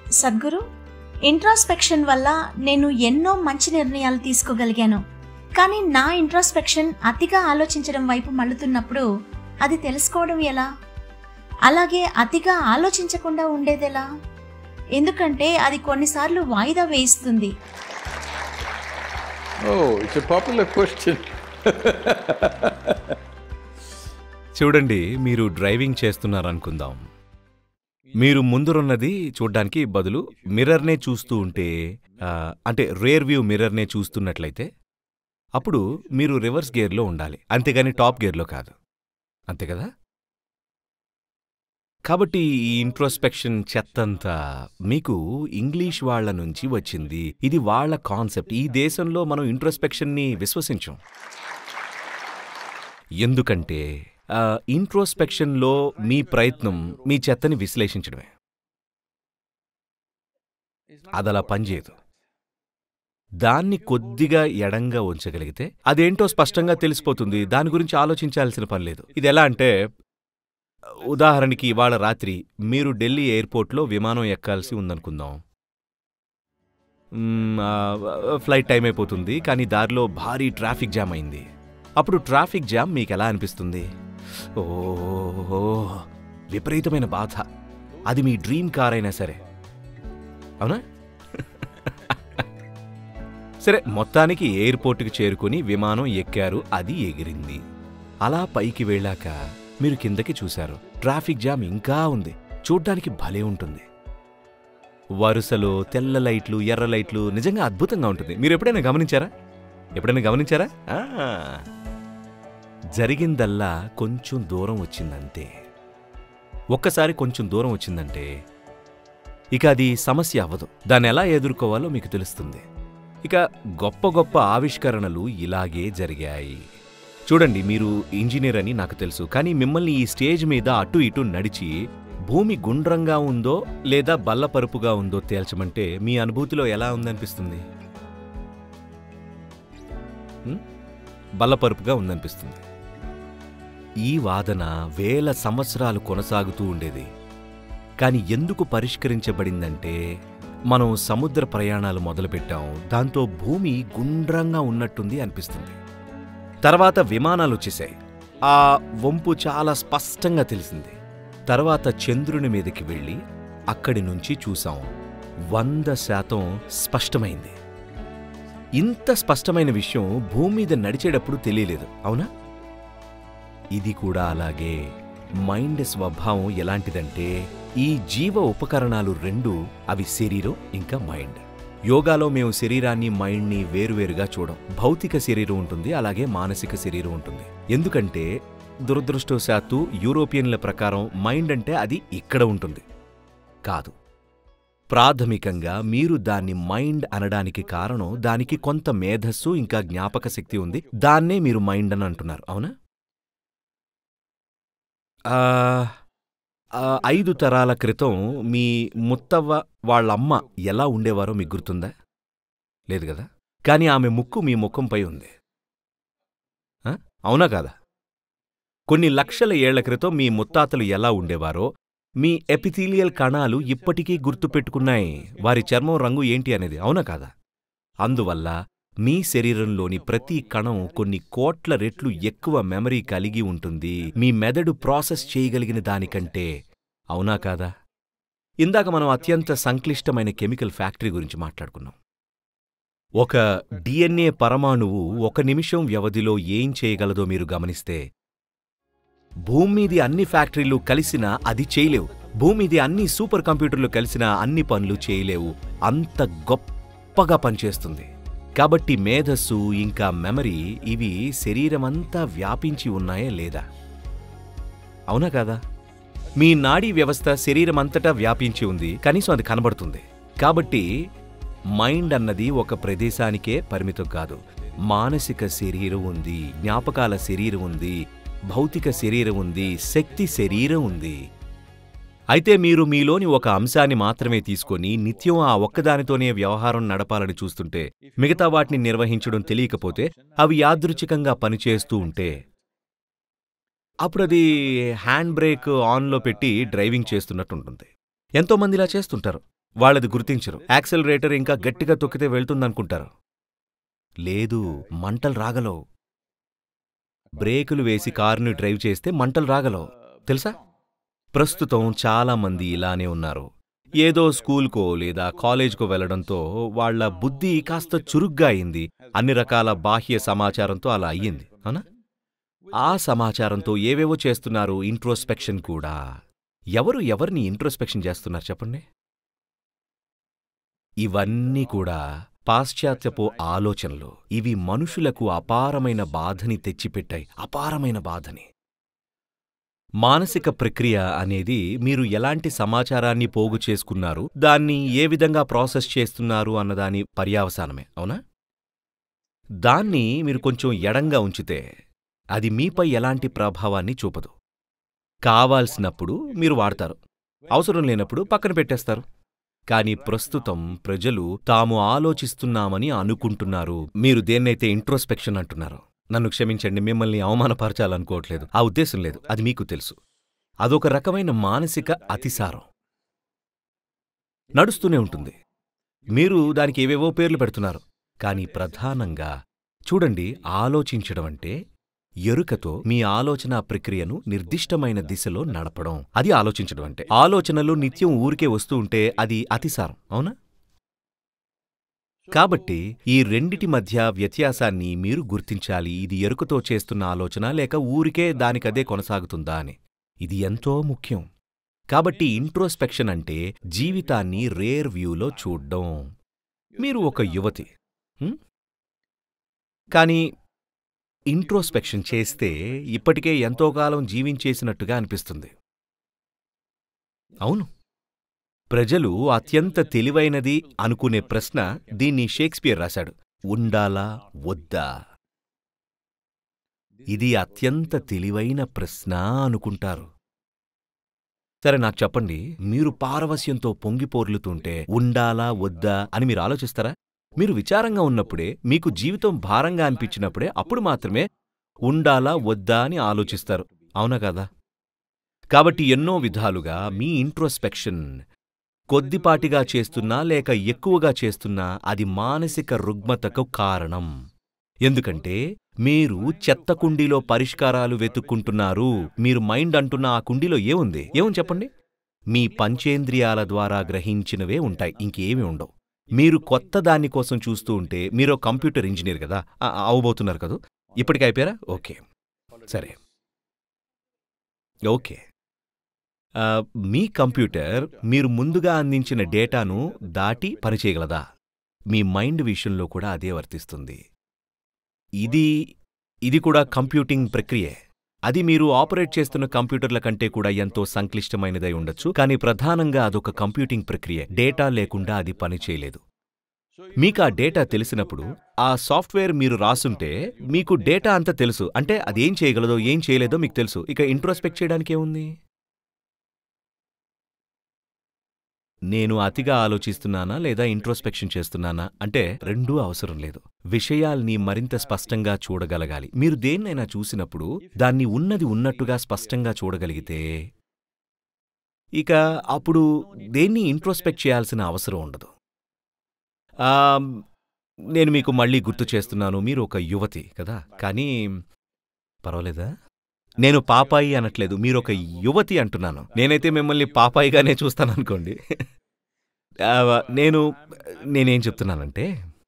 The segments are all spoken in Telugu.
సద్గురు, ఇంట్రాస్పెక్షన్ వల్ల నేను ఎన్నో మంచి నిర్ణయాలు తీసుకోగలిగాను. కానీ నా ఇంట్రాస్పెక్షన్ అతిగా ఆలోచించడం వైపు మళ్ళుతున్నప్పుడు అది తెలుసుకోవడం ఎలా? అలాగే అతిగా ఆలోచించకుండా ఉండేదెలా? ఎందుకంటే అది కొన్నిసార్లు వాయిదా వేయిస్తుంది. It's a popular question. చూడండి, మీరు డ్రైవింగ్ చేస్తున్నారనుకుందాం. మీరు ముందురున్నది చూడ్డానికి బదులు మిర్రర్నే చూస్తూ ఉంటే, అంటే రేర్ వ్యూ మిర్రర్నే చూస్తున్నట్లయితే అప్పుడు మీరు రివర్స్ గేర్లో ఉండాలి, అంతేగాని టాప్ గేర్లో కాదు. అంతే కదా? కాబట్టి ఈ ఇంట్రోస్పెక్షన్ చెత్తంతా మీకు ఇంగ్లీష్ వాళ్ల నుంచి వచ్చింది. ఇది వాళ్ల కాన్సెప్ట్. ఈ దేశంలో మనం ఇంట్రోస్పెక్షన్ని విశ్వసించం. ఎందుకంటే ఇంట్రోస్పెక్షన్లో మీ ప్రయత్నం మీ చెత్తని విశ్లేషించడమే. అదలా పనిచేయదు. దాన్ని కొద్దిగా ఎడంగా ఉంచగలిగితే అదేంటో స్పష్టంగా తెలిసిపోతుంది. దాని గురించి ఆలోచించాల్సిన పని లేదు. ఇది ఎలా అంటే, ఉదాహరణకి ఇవాళ రాత్రి మీరు ఢిల్లీ ఎయిర్పోర్ట్లో విమానం ఎక్కాల్సి ఉందనుకుందాం. ఫ్లైట్ టైం అయిపోతుంది, కానీ దారిలో భారీ ట్రాఫిక్ జామ్ అయింది. అప్పుడు ట్రాఫిక్ జామ్ మీకు ఎలా అనిపిస్తుంది? ఓ, విపరీతమైన బాధ. అది మీ డ్రీమ్ కార్ అయినా సరే, అవునా? సరే, మొత్తానికి ఎయిర్పోర్ట్కి చేరుకుని విమానం ఎక్కారు, అది ఎగిరింది. అలా పైకి వెళ్ళాక మీరు కిందకి చూశారు, ట్రాఫిక్ జామ్ ఇంకా ఉంది. చూడ్డానికి భలే ఉంటుంది. వరుసలో తెల్ల లైట్లు, ఎర్ర లైట్లు, నిజంగా అద్భుతంగా ఉంటుంది. మీరు ఎప్పుడైనా గమనించారా? జరిగిందల్లా కొంచెం దూరం వచ్చిందంతే. ఒక్కసారి కొంచెం దూరం వచ్చిందంటే ఇక అది సమస్య అవ్వదు. దాన్ని ఎలా ఎదుర్కోవాలో మీకు తెలుస్తుంది. ఇక గొప్ప గొప్ప ఆవిష్కరణలు ఇలాగే జరిగాయి. చూడండి, మీరు ఇంజనీర్ అని నాకు తెలుసు, కానీ మిమ్మల్ని ఈ స్టేజ్ మీద అటు ఇటు నడిచి భూమి గుండ్రంగా ఉందో లేదా బల్లపరుపుగా ఉందో తేల్చమంటే మీ అనుభూతిలో ఎలా ఉందనిపిస్తుంది? బల్లపరుపుగా ఉందనిపిస్తుంది. ఈ వాదన వేల సంవత్సరాలు కొనసాగుతూ ఉండేది. కాని ఎందుకు పరిష్కరించబడిందంటే, మనం సముద్ర ప్రయాణాలు మొదలుపెట్టాం. దాంతో భూమి గుండ్రంగా ఉన్నట్టుంది అనిపిస్తుంది. తర్వాత విమానాలు వచ్చేశాయి. ఆ వంపు చాలా స్పష్టంగా తెలిసింది. తర్వాత చంద్రుని మీదకి వెళ్ళి అక్కడి నుంచి చూసాం. 100% స్పష్టమైంది. ఇంత స్పష్టమైన విషయం భూమి మీద నడిచేటప్పుడు తెలియలేదు, అవునా? ఇది కూడా అలాగే. మైండ్ స్వభావం ఎలాంటిదంటే, ఈ జీవ ఉపకరణాలు రెండు, అవి శరీరం ఇంకా మైండ్. యోగాలో మేము శరీరాన్ని, మైండ్ని వేరువేరుగా చూడం. భౌతిక శరీరం ఉంటుంది, అలాగే మానసిక శరీరం ఉంటుంది. ఎందుకంటే దురదృష్టవశాత్తు యూరోపియన్ల ప్రకారం మైండ్ అంటే అది ఇక్కడ ఉంటుంది. కాదు. ప్రాథమికంగా మీరు దాన్ని మైండ్ అనడానికి కారణం, దానికి కొంత మేధస్సు ఇంకా జ్ఞాపక శక్తి ఉంది. దాన్నే మీరు మైండ్ అని అంటున్నారు, అవునా? 5 తరాల క్రితం మీ ముత్తవ్వ వాళ్ళమ్మ ఎలా ఉండేవారో మీకు గుర్తుందా? లేదు కదా? కాని ఆమె ముక్కు మీ ముఖంపై ఉంది, అవునా కాదా? కొన్ని లక్షల ఏళ్ల క్రితం మీ ముత్తాతలు ఎలా ఉండేవారో మీ ఎపిథీలియల్ కణాలు ఇప్పటికీ గుర్తుపెట్టుకున్నాయి వారి చర్మం రంగు ఏంటి అనేది, అవునా కాదా? అందువల్ల మీ శరీరంలోని ప్రతి కణం కొన్ని కోట్ల రెట్లు ఎక్కువ మెమరీ కలిగి ఉంటుంది మీ మెదడు ప్రాసెస్ చేయగలిగిన దానికంటే, అవునా కాదా? ఇందాక మనం అత్యంత సంక్లిష్టమైన కెమికల్ ఫ్యాక్టరీ గురించి మాట్లాడుకున్నాం. ఒక డిఎన్ఏ పరమాణువు 1 నిమిషం వ్యవధిలో ఏం చేయగలదో మీరు గమనిస్తే, భూమ్మీది అన్ని ఫ్యాక్టరీలు కలిసినా అది చేయలేవు. భూమ్మీది అన్ని సూపర్ కంప్యూటర్లు కలిసినా అన్ని పనులు చేయలేవు. అంత గొప్పగా పనిచేస్తుంది. కాబట్టి మేధస్సు ఇంకా మెమరీ ఇవి శరీరమంతా వ్యాపించి ఉన్నాయే లేదా, అవునా కాదా? మీ నాడీ వ్యవస్థ శరీరమంతటా వ్యాపించి ఉంది, కనీసం అది కనబడుతుంది. కాబట్టి మైండ్ అన్నది ఒక ప్రదేశానికే పరిమితం కాదు. మానసిక శరీరం ఉంది, జ్ఞాపకాల శరీరం ఉంది, భౌతిక శరీరం ఉంది, శక్తి శరీరం ఉంది. అయితే మీరు మీలోని ఒక అంశాన్ని మాత్రమే తీసుకొని నిత్యం ఆ ఒక్కదానితోనే వ్యవహారం నడపాలని చూస్తుంటే, మిగతా వాటిని నిర్వహించడం తెలియకపోతే, అవి యాదృచ్ఛికంగా పనిచేస్తూ ఉంటే, అప్పుడది హ్యాండ్ బ్రేక్ ఆన్లో పెట్టి డ్రైవింగ్ చేస్తున్నట్టుంటుంది. ఎంతోమంది ఇలా చేస్తుంటారు. వాళ్ళది గుర్తించరు. యాక్సిలరేటర్ ఇంకా గట్టిగా తొక్కితే వెళ్తుందనుకుంటారు. లేదు, మంటలు రాగలవు. బ్రేకులు వేసి కారుని డ్రైవ్ చేస్తే మంటలు రాగలవు. తెలుసా? ప్రస్తుతం చాలామంది ఇలానే ఉన్నారు. ఏదో స్కూల్కో లేదా కాలేజ్కో వెళ్లడంతో వాళ్ల బుద్ధి కాస్త చురుగ్గా అయింది. అన్ని రకాల బాహ్య సమాచారంతో అలా అయ్యింది, అవునా? ఆ సమాచారంతో ఏవేవో చేస్తున్నారు. ఇంట్రోస్పెక్షన్ కూడా. ఎవరు ఎవరిని ఇంట్రోస్పెక్షన్ చేస్తున్నారు చెప్పండి? ఇవన్నీ కూడా పాశ్చాత్యపు ఆలోచనలు. ఇవి మనుషులకు అపారమైన బాధని తెచ్చిపెట్టాయి. అపారమైన బాధని. మానసిక ప్రక్రియ అనేది మీరు ఎలాంటి సమాచారాన్ని పోగు చేసుకున్నారు, దాన్ని ఏ విధంగా ప్రాసెస్ చేస్తున్నారు అన్నదాని పర్యావసానమే, అవునా? దాన్ని మీరు కొంచెం ఎడంగా ఉంచితే అది మీపై ఎలాంటి ప్రభావాన్ని చూపదు. కావాల్సినప్పుడు మీరు వాడతారు, అవసరం లేనప్పుడు పక్కన పెట్టేస్తారు. కాని ప్రస్తుతం ప్రజలు తాము ఆలోచిస్తున్నామని అనుకుంటున్నారు. మీరు దేన్నైతే ఇంట్రోస్పెక్షన్ అంటున్నారో, నన్ను క్షమించండి, మిమ్మల్ని అవమానపరచాలనుకోవట్లేదు, ఆ ఉద్దేశం లేదు, అది మీకు తెలుసు. అదొక రకమైన మానసిక అతిసారం. నడుస్తూనే ఉంటుంది. మీరు దానికి ఏవేవో పేర్లు పెడుతున్నారు. కాని ప్రధానంగా చూడండి, ఆలోచించడం అంటే ఎరుకతో మీ ఆలోచనా ప్రక్రియను నిర్దిష్టమైన దిశలో నడపడం. అది ఆలోచించడం అంటే. ఆలోచనలు నిత్యం ఊరికే వస్తూ ఉంటే అది అతిసారం, అవునా? కాబట్టి ఈ రెండిటి మధ్య వ్యత్యాసాన్ని మీరు గుర్తించాలి. ఇది ఎరుకతో చేస్తున్న ఆలోచన లేక ఊరికే దానికదే కొనసాగుతుందా అని. ఇది ఎంతో ముఖ్యం. కాబట్టి ఇంట్రోస్పెక్షన్ అంటే జీవితాన్ని రేర్ వ్యూలో చూడ్డం. మీరు ఒక యువతి, కానీ ఇంట్రోస్పెక్షన్ చేస్తే ఇప్పటికే ఎంతో కాలం జీవించేసినట్టుగా అనిపిస్తుంది. అవును, ప్రజలు అత్యంత తెలివైనది అనుకునే ప్రశ్న, దీన్ని షేక్స్పియర్ రాశాడు, ఉండాలా వద్దా? ఇది అత్యంత తెలివైన ప్రశ్న అనుకుంటారు. సరే, నాకు చెప్పండి, మీరు పారవస్యంతో పొంగిపోర్లుతుంటే ఉండాలా వద్దా అని మీరు ఆలోచిస్తారా? మీరు విచారంగా ఉన్నప్పుడే, మీకు జీవితం భారంగా అనిపించినప్పుడే అప్పుడు మాత్రమే ఉండాలా వద్దా అని ఆలోచిస్తారు, అవునా కాదా? కాబట్టి ఎన్నో విధాలుగా మీ ఇంట్రోస్పెక్షన్ కొద్దిపాటిగా చేస్తున్నా లేక ఎక్కువగా చేస్తున్నా అది మానసిక రుగ్మతకు కారణం. ఎందుకంటే మీరు చెత్త కుండీలో పరిష్కారాలు వెతుక్కుంటున్నారు. మీరు మైండ్ అంటున్న ఆ కుండీలో ఏముంది? ఏముంది చెప్పండి? మీ పంచేంద్రియాల ద్వారా గ్రహించినవే ఉంటాయి, ఇంకేమీ ఉండవు. మీరు కొత్త దానికోసం చూస్తూ ఉంటే, మీరు కంప్యూటర్ ఇంజనీర్ కదా, అవబోతున్నారు కదా, ఇప్పటికి అయిపోయారా? ఓకే, సరే, ఓకే. మీ కంప్యూటర్ మీరు ముందుగా అందించిన డేటాను దాటి పనిచేయగలదా? మీ మైండ్ విషయంలో కూడా అదే వర్తిస్తుంది. ఇది కూడా కంప్యూటింగ్ ప్రక్రియే. అది మీరు ఆపరేట్ చేస్తున్న కంప్యూటర్ల కంటే కూడా ఎంతో సంక్లిష్టమైనదై ఉండొచ్చు, కానీ ప్రధానంగా అదొక కంప్యూటింగ్ ప్రక్రియ. డేటా లేకుండా అది పనిచేయలేదు. మీకా డేటా తెలిసినప్పుడు, ఆ సాఫ్ట్వేర్ మీరు రాసుంటే మీకు డేటా అంతా తెలుసు. అంటే అదేం చేయగలదో ఏం చేయలేదో మీకు తెలుసు. ఇక ఇంట్రోస్పెక్ట్ చేయడానికేముంది? నేను అతిగా ఆలోచిస్తున్నానా లేదా ఇంట్రోస్పెక్షన్ చేస్తున్నానా అంటే రెండూ అవసరం లేదు. విషయాల్ని మరింత స్పష్టంగా చూడగలగాలి. మీరు దేన్నైనా చూసినప్పుడు దాన్ని ఉన్నది ఉన్నట్టుగా స్పష్టంగా చూడగలిగితే ఇక అప్పుడు దేన్ని ఇంట్రోస్పెక్ట్ చేయాల్సిన అవసరం ఉండదు. నేను మీకు మళ్ళీ గుర్తు చేస్తున్నాను, మీరు ఒక యువతి కదా, కానీ పర్వాలేదా? నేను పాపాయి అనట్లేదు, మీరొక యువతి అంటున్నాను. నేనైతే మిమ్మల్ని పాపాయిగానే చూస్తాననుకోండి. నేనేం చెప్తున్నానంటే,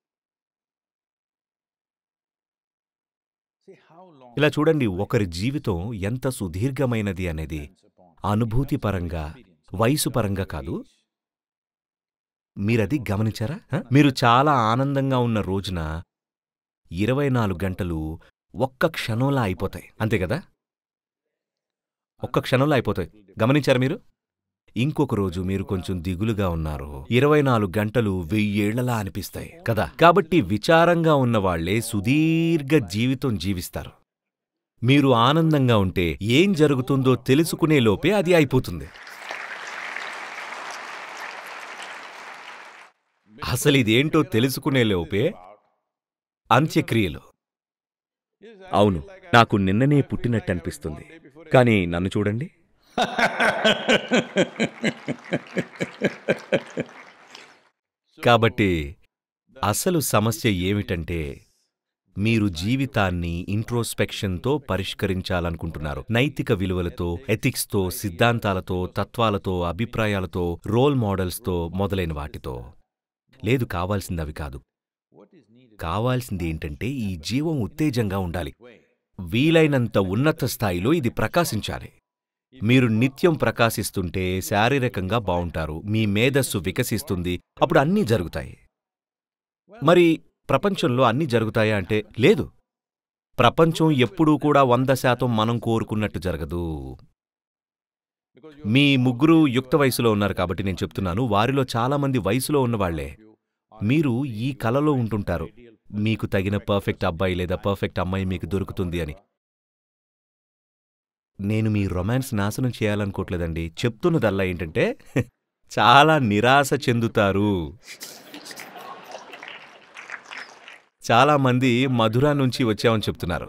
ఇలా చూడండి, ఒకరి జీవితం ఎంత సుదీర్ఘమైనది అనేది అనుభూతిపరంగా, వయసుపరంగా కాదు. మీరది గమనించారా? మీరు చాలా ఆనందంగా ఉన్న రోజున 24 గంటలు ఒక్క క్షణంలా అయిపోతాయి, అంతే కదా? ఒక్క క్షణంలో అయిపోతాయి. గమనించారా మీరు? ఇంకొక రోజు మీరు కొంచెం దిగులుగా ఉన్నారు, 24 గంటలు 1000 ఏళ్లలా అనిపిస్తాయి కదా. కాబట్టి విచారంగా ఉన్నవాళ్లే సుదీర్ఘ జీవితం జీవిస్తారు. మీరు ఆనందంగా ఉంటే ఏం జరుగుతుందో తెలుసుకునే లోపే అది అయిపోతుంది. అసలిదేంటో తెలుసుకునే లోపే అంత్యక్రియలు. అవును, నాకు నిన్ననే పుట్టినట్టనిపిస్తుంది, కానీ నన్ను చూడండి. కాబట్టి అసలు సమస్య ఏమిటంటే మీరు జీవితాన్ని ఇంట్రోస్పెక్షన్తో పరిష్కరించాలనుకుంటున్నారు. నైతిక విలువలతో, ఎథిక్స్తో, సిద్ధాంతాలతో, తత్వాలతో, అభిప్రాయాలతో, రోల్ మోడల్స్తో మొదలైన వాటితో. లేదు, కావాల్సింది అవి కాదు. కావాల్సింది ఏంటంటే ఈ జీవం ఉత్తేజంగా ఉండాలి. వీలైనంత ఉన్నత స్థాయిలో ఇది ప్రకాశించాలి. మీరు నిత్యం ప్రకాశిస్తుంటే శారీరకంగా బావుంటారు, మీ మేధస్సు వికసిస్తుంది, అప్పుడు అన్నీ జరుగుతాయి. మరి ప్రపంచంలో అన్నీ జరుగుతాయా అంటే లేదు. ప్రపంచం ఎప్పుడూ కూడా 100% మనం కోరుకున్నట్టు జరగదు. మీ ముగ్గురు యుక్త వయసులో ఉన్నారు కాబట్టి నేను చెప్తున్నాను, వారిలో చాలామంది వయసులో ఉన్నవాళ్లే. మీరు ఈ కలలో ఉంటుంటారు, మీకు తగిన పర్ఫెక్ట్ అబ్బాయి లేదా పర్ఫెక్ట్ అమ్మాయి మీకు దొరుకుతుంది అని. నేను మీ రొమాన్స్ నాశనం చేయాలనుకోవట్లేదండి. చెప్తున్నదల్లా ఏంటంటే చాలా నిరాశ చెందుతారు. చాలామంది మధురా నుంచి వచ్చామని చెప్తున్నారు.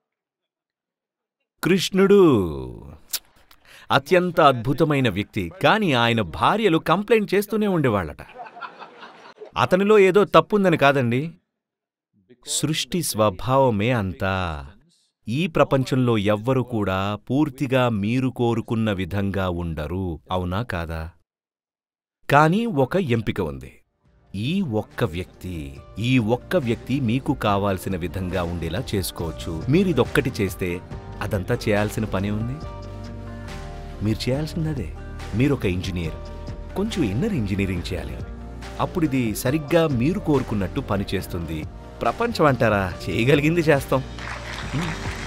కృష్ణుడు అత్యంత అద్భుతమైన వ్యక్తి, కానీ ఆయన భార్యలు కంప్లైంట్ చేస్తూనే ఉండేవాళ్ళట. అతనిలో ఏదో తప్పుందని కాదండి, సృష్టి స్వభావమే అంతా. ఈ ప్రపంచంలో ఎవ్వరు కూడా పూర్తిగా మీరు కోరుకున్న విధంగా ఉండరు, అవునా కాదా? కానీ ఒక ఎంపిక ఉంది. ఈ ఒక్క వ్యక్తి మీకు కావాల్సిన విధంగా ఉండేలా చేసుకోవచ్చు. మీరిదొక్కటి చేస్తే అదంతా చేయాల్సిన పనే ఉంది. మీరు చేయాల్సిందదే. మీరొక ఇంజనీర్, కొంచెం ఇన్నర్ ఇంజనీరింగ్ చేయాలి. అప్పుడిది సరిగ్గా మీరు కోరుకున్నట్టు పనిచేస్తుంది. ప్రపంచం అంటారా, చేయగలిగింది చేస్తాం.